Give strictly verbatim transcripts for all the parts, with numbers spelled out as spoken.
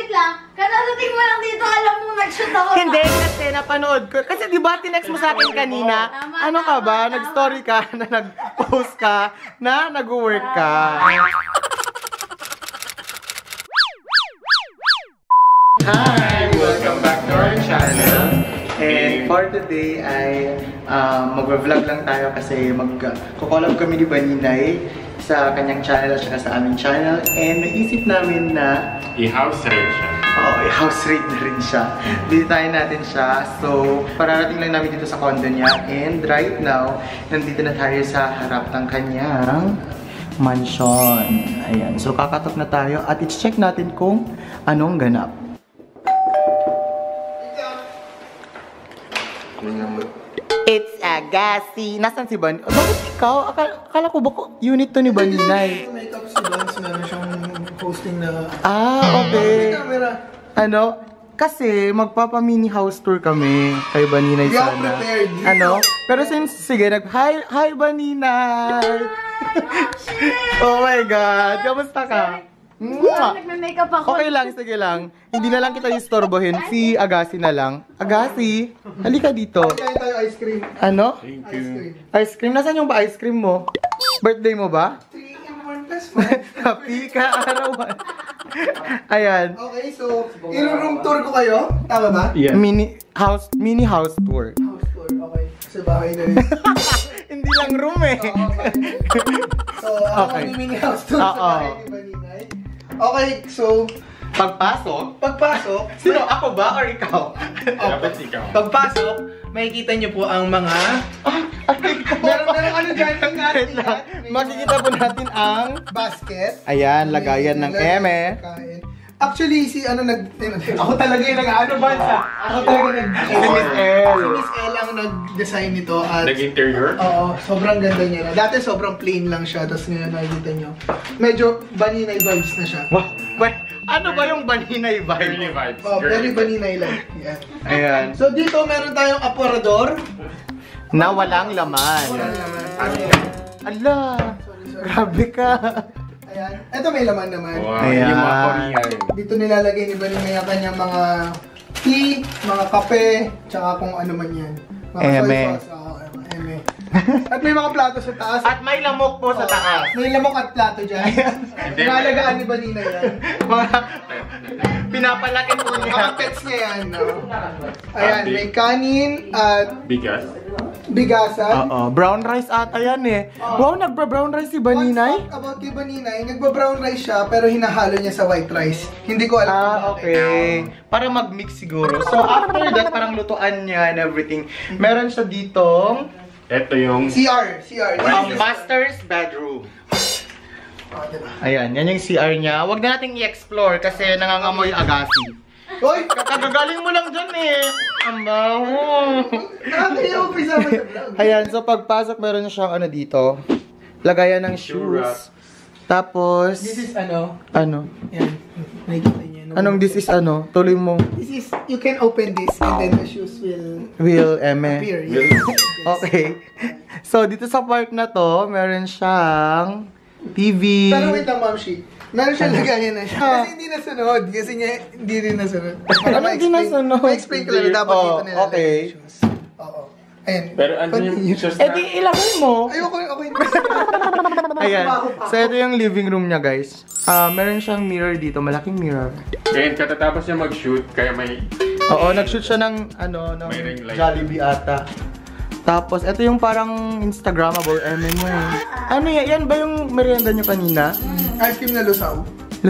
wait lang. Kadadating mo lang dito, alam mo, nag-shoot ako. Hindi, kasi napanood ko. Kasi di ba, tinext mo sa akin kanina, ano ka ba, nag-story ka, na nag-post ka, na nag-work ka. Hi! Welcome back to our channel. And for today ay um, mag-vlog lang tayo kasi mag-collab kami ni Baninay sa kanyang channel at saka sa aming channel. And naisip namin na i-house raid siya. Oo, i-house raid na rin siya. Visitahin natin siya. So, pararating lang namin dito sa condo niya. And right now, nandito na tayo sa harap ng kanyang mansion. Ayan. So, kakatok na tayo at i-check natin kung anong ganap. It's Agassi. Nasaan si Ban? Bakit ikaw? Akala, akala ko ba unit to ni Baninay? Makeup si Bans, meron siyang hosting na... Ah, okay. Camera. Ano? Kasi magpapa-mini house tour kami kay Baninay Hindi ako sana. prepared. Ano? Pero since, sige, nag, hi, hi Baninay! Oh my God! Kamusta ka? Mwah! Nagme-makeup ako. Okay lang, sige lang. Hindi na lang kita istorbohin. Si Agassi na lang. Agassi, halika dito. Kaya tayo ice cream. Ano? Thank Ice you. cream. Ice cream? Nasaan yung ba ice cream mo? Birthday mo ba? three in one plus five. Happy ka arawan. Ayan. Okay, so, i-room tour ko kayo. Tama ba? Yeah. Mini house, mini house tour. House tour, okay. Sa bahay na rin. Hindi lang room eh. Oo, bahay na rin. So, ako Okay. mini house tour sa Oo. bahay ni Baninay. Okay, so, Pagpasok, pagpasok, sino? Ako ba or ikaw? Dapat ikaw. pagpasok, makikita niyo po ang mga... meron, meron ano dyan, yung Wait lang. Makikita po natin ang... basket. Ayan, lagayan ng Lagayan eme. ng pagkain. Actually, si ano nag... Ako talaga yung nag-ano ba? Ako talaga nag... Si Miss L. Si Miss L ang nag-design nito at... Nag-interior? Oo, sobrang ganda niya na. Dati sobrang plain lang siya, tapos ngayon nakikita nyo. Medyo Baninay vibes na siya. Wow. Wait, ano ba yung Baninay Girly vibe? vibes. Oh, very Baninay like. Yan. Ayan. So dito meron tayong aparador. Na walang laman. Wala naman. Ala, grabe ka. Ayan. Ito may laman naman. Wow, Ayan. yung mga Korean. Dito nilalagay ni Baninay ang kanyang mga tea, mga kape, tsaka kung ano man yan. Mga Eme. soy sauce. Oo, eme. At may mga plato sa taas. At may lamok po sa Oo, taas. May lamok at plato dyan. Nalagaan ni Baninay yan. Mga pinapalaki po Mga niya. pets niya yan. No? Ayan, may kanin at Bigas. bigasan. Oo, brown rice ata yan eh. Wow, nagbra-brown rice si Fun Baninay? fact about kay Baninay, nagba-brown rice siya pero hinahalo niya sa white rice. Hindi ko alam Ah, kung bakit. okay. Para mag-mix siguro. So, after that, parang lutuan niya and everything. Meron siya ditong Ito yung... C R, C R. Well, um, master's bedroom. Oh, diba? Ayan, yan yung C R niya. Huwag na nating i-explore kasi nangangamoy Agassi. Hoy! Kagagaling mo lang dyan eh. Ang baho. Nakakaya mo pisa mo sa vlog. Ayan, so pagpasok meron siyang ano dito. Lagayan ng shoes. Tapos, This is ano? ano? Yan. Nakikita niyo. no? Anong this is ano? Tuloy mo. This is, you can open this and then the shoes will Will, eme. appear. Will. Yes. Okay. So, dito sa part na to, meron siyang T V. Pero wait lang, Ma'am Shi. Meron siyang lagayan na siya. Ah. Kasi hindi nasunod. Kasi niya, hindi rin nasunod. Ano hindi nasunod? Ma-explain ko lang na dapat Oh, dito nila. okay. Oo. Ayan. Pero ano yung Continue. shoes Eh na... di, ilagay mo. Ayoko, ako hindi. Ayan. So, ito yung living room niya, guys. Ah, meron siyang mirror dito. Malaking mirror. Kaya katatapos niya mag-shoot, kaya may... Oo, nag-shoot siya ng, ano, ng May ring light. Jollibee ata. Tapos, ito yung parang Instagrammable. Eme mo eh. Ano yan? Yan ba yung merienda nyo kanina? Ice cream na lusaw.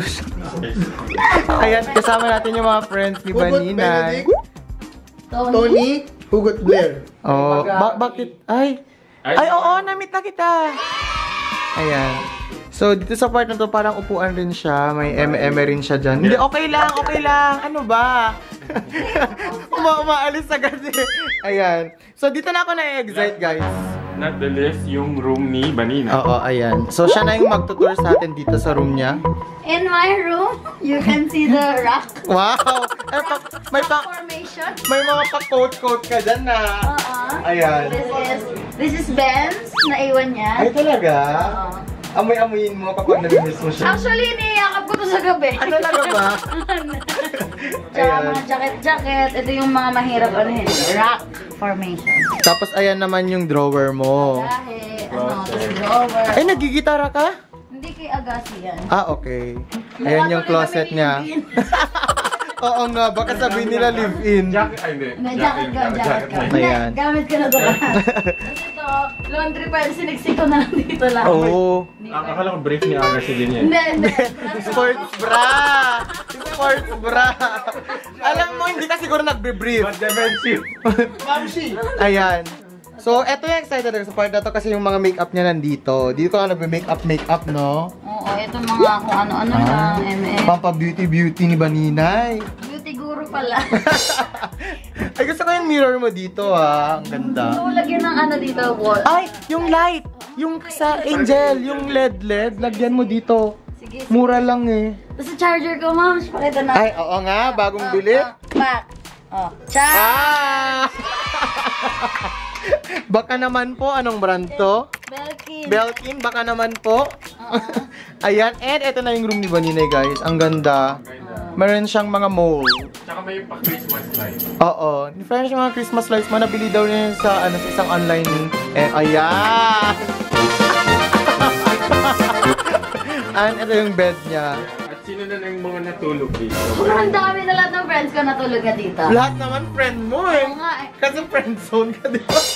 Ayan, kasama natin yung mga friends ni Hugot Baninay. Benedict, Tony, Hugot Blair. Oh, ba bakit? Ay! Ay, oo, na-meet na kita! Ayan. So, dito sa part na to, parang upuan rin siya. May eme-eme rin siya dyan. Hindi, okay lang, okay lang. Ano ba? Uma umaalis agad eh. Ayan. So, dito na ako na-excite, guys. Not the least, yung room ni Banina. Oo, ayan. So, siya na yung magtutour sa atin dito sa room niya. In my room, you can see the rock Wow! Eh, pa may pa formation. may mga pa-coat-coat ka dyan na. Uh-uh. Ayan. This is, this is Benz, naiwan niya. Ay, talaga? Oo. Amoy-amoyin mo kapag nabimiss mo siya. Actually, niyakap ko to sa gabi. Ano talaga ba? Tsaka Ayan. mga jacket-jacket. Ito yung mga mahirap ano yun. Rock formation. Tapos ayan naman yung drawer mo. Dahil, ano, tapos drawer. Ay, nagigitara ka? Hindi kay Agassi yan. Ah, okay. Ayan yung closet niya. Oo nga, baka sabihin nila live-in. Jacket, ay hindi. Na jacket ka, jacket ka. mo. Hindi, Ayan. gamit ka na doon. Tapos ito, laundry pa, siniksik ko na lang dito lang. Oo. Hindi Ak- pa. Akala ko brief ni Aga si din yan. Hindi, hindi. Sports bra! Sports bra! Alam mo, hindi ka siguro nagbe-brief. But defensive. Mamsi! Ayan. So, eto yung excited ako sa part na to kasi yung mga makeup niya nandito. Dito ka nagbe-makeup, makeup, no? Oo, ito mga kung ano-ano lang, M M. Pampa beauty-beauty ni Baninay. Beauty guru pala. Ay, gusto ko yung mirror mo dito, ha? Ang ganda. So, lagyan ng ano dito, wall. Ay, yung light! Yung sa Angel, yung L E D L E D, lagyan mo dito. Sige, sige. Mura lang eh. Tapos sa charger ko, ma'am, pakita na. Ay, oo nga, bagong bili. Oh, back. Oh, char! Ah! Baka naman po, anong brand to? Belkin. Belkin, baka naman po. Oo. Ayan, and eto na yung room ni Baninay, guys. Ang ganda. Meron siyang mga mole. Tsaka may pa-Christmas light. Oo. Different yung mga Christmas lights mo. Nabili daw niya yun sa, ano, sa isang online. Eh, ayan! And ito yung bed niya. At sino na yung mga natulog dito? Sobrang dami na lahat ng friends ko natulog na dito. Lahat naman friend mo eh. Oo nga eh. Kasi friend zone ka, di ba?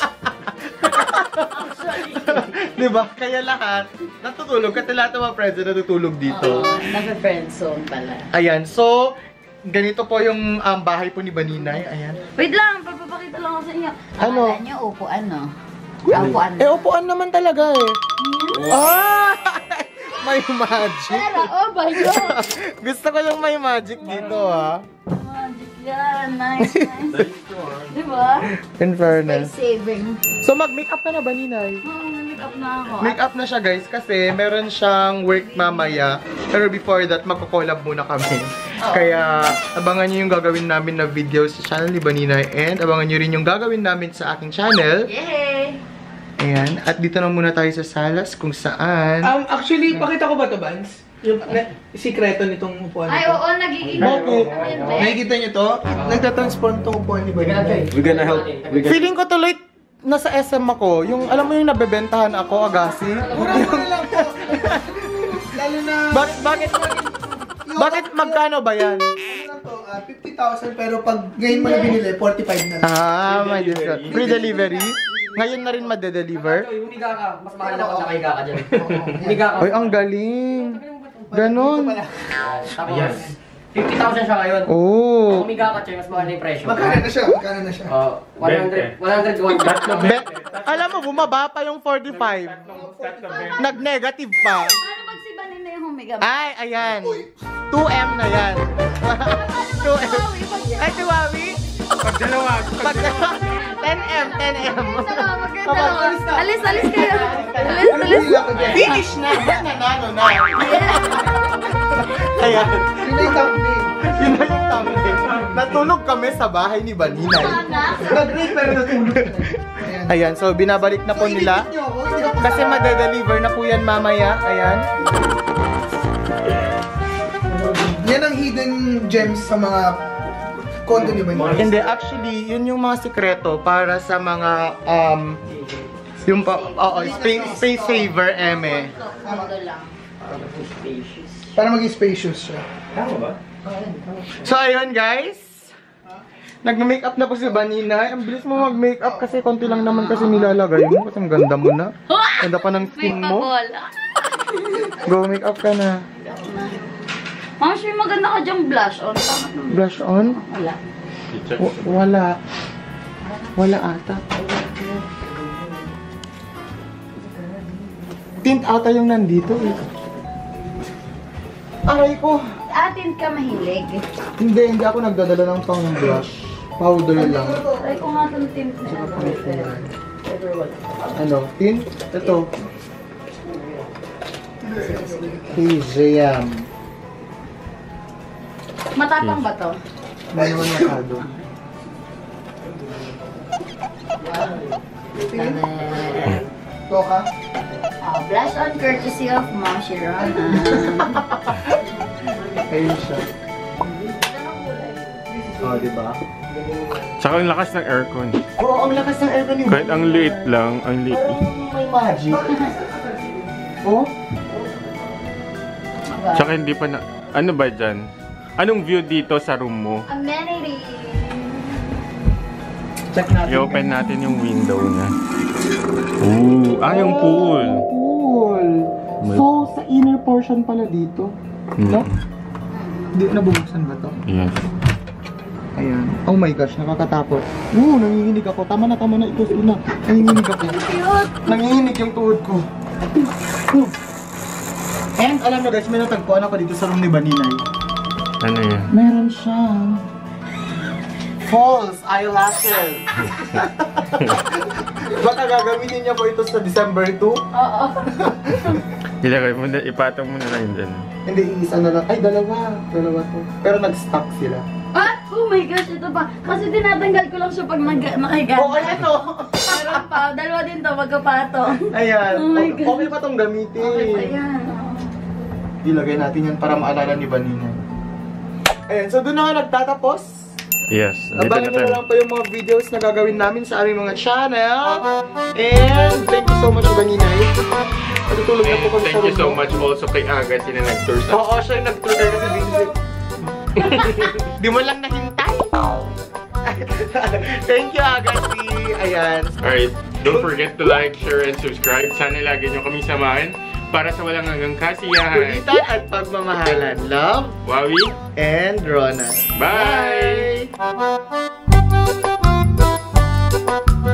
Di ba? Kaya lahat, natutulog. Kasi lahat ng mga friends na natutulog dito. Oo, nasa friend zone pala. Ayan, so, ganito po yung um, bahay po ni Baninay. Ayan. Wait lang, papapakita lang ako sa inyo. Ano? Akala nyo, upuan, no? Upuan. Eh, upuan naman talaga eh. Ah! May magic. Pero, oh my God! Gusto ko yung may magic dito, ha. Magic yan. Nice, nice. Nice to ah. Diba? In fairness. Space saving. So, mag-makeup ka na ba, Ninay? Oo, make up na ako. Make-up na siya, guys, kasi meron siyang work mamaya. Pero before that, magko-collab muna kami. Kaya, abangan nyo yung gagawin namin na videos sa channel ni Baninay. And abangan nyo rin yung gagawin namin sa aking channel. Yay! Ayan. At dito na muna tayo sa salas kung saan. Um, actually, pakita ko ba ito, Vance? Yung na, sikreto nitong upuan Ay, nito. oo, nagiging... Bakit? Hindi. Nakikita niyo to? Nagtatransform itong upuan ni Baninay. We're gonna help. We're gonna... Feeling ko tuloy nasa S M ako. Yung, alam mo yung nabebentahan ako, Agassi. Mura-mura lang po. Lalo na... Bakit, bakit, bakit magkano ba yan? Ano lang to, ah, fifty thousand pero pag ngayon mo na binili, forty-five na lang. Ah, may Free discount. delivery. Free delivery? Ngayon na rin madedeliver? Humiga ka, mas mahal na kung nakahiga ka dyan. Humiga ka. Ay, ang galing. Ganon. Tapos, fifty thousand siya ngayon. Oo. Humiga ka, Choy, mas mahal na yung presyo. Magkano na siya? Magkano na siya? Oh, one hundred, one hundred to one hundred. Be- alam mo, bumaba pa yung forty-five. Nag-negative pa. Paano pag si Banin na yung humiga? Ay, ayan. two M na yan. two M. Ay, Tiwawi? Pag dalawa. Pag ten M, ten M. Magkita Alis, alis kayo. Alis, alis. Finish na. Ba't nanalo na? Ayan. Yun na yung thumbnail. Yun na yung thumbnail. Natulog kami sa bahay ni Baninay. Nag-rate pero natulog na. Ayan. Ayan, so binabalik na po So, nila. i-edit niyo ako, hindi ako Kasi sa- madedeliver na po yan mamaya. Ayan. Yan ang hidden gems sa mga condo ni Baninay. Hindi, actually, yun yung mga sikreto para sa mga, um, yung pa, oo, space, space saver, eme. Kondo lang. Para maging spacious siya. So, ayun guys. Nag-makeup na po si Baninay. Ang bilis mo mag-makeup kasi konti lang naman kasi nilalagay mo. Kasi ang ganda mo na. Ganda pa ng skin May mo. pabola. Go, makeup ka na. Mama, siya maganda ka diyang blush on. Tama naman. Blush on? Wala. W- wala. Wala ata. Tint ata yung nandito eh. Aray ko. Atin ka mahilig. Hindi, hindi ako nagdadala ng pang blush. Powder lang. Try ko nga itong tint na yan. Ano? Tint? Ito. Hijayam. Matapang ba to? Hindi naman masyado. Ito ka? Oh, blush on courtesy of Mom Shirona. Ayun siya. Oh, di ba? Tsaka ang lakas ng aircon. Oo, ang lakas ng aircon ni Kahit ang liit lang, ang liit. Parang may magic. Oh? Tsaka hindi pa na... Ano ba dyan? Anong view dito sa room mo? Amenity. Check natin. I-open natin yung window na. Ooh, ah, yung pool. Pool. May- So, sa inner portion pala dito. No? Mm. Di, nabubuksan ba to? Yes. Ayan. Oh my gosh, nakakatakot. Oo, nanginginig ako. Tama na, tama na. Ito, ina. Nanginginig ako. Cute. Nanginginig yung tuhod ko. Oh. And alam nyo guys, may natagpuan ako dito sa room ni Baninay. Ano yan? Meron siyang false eyelashes. Baka gagawin niya po ito sa December two? Oo. Ilagay mo na, ipatong mo na lang dyan. Hindi, isa na lang. Ay, dalawa. Dalawa to. Pero nag-stock sila. Ah! Oh my gosh, ito pa. Kasi tinatanggal ko lang siya pag nag- nakahiga. Oh, ayan o. Meron pa. Dalawa din to, magkapato. Ayan. Oh my O- God. Okay pa tong gamitin. Okay pa yan. Ilagay natin yan para maalala ni Baninay. Ayan, so doon na nga nagtatapos. Yes, dito Abangan na nyo na tayo. lang pa yung mga videos na gagawin namin sa aming mga channel. And thank you so much, Baninay. Matutulog na po And kami sa thank you room so mo. much also kay Aga, sila nag-tour sa... Oo, siya yung nag-tour tayo kasi busy. Di mo lang nahintay. Thank you, Agassi. Ayan. Alright, don't forget to like, share, and subscribe. Sana lagi nyo kami samahan para sa walang hanggang kasiyahan. Kulitan at pagmamahalan. Love Wawi, and Rona. bye! Bye!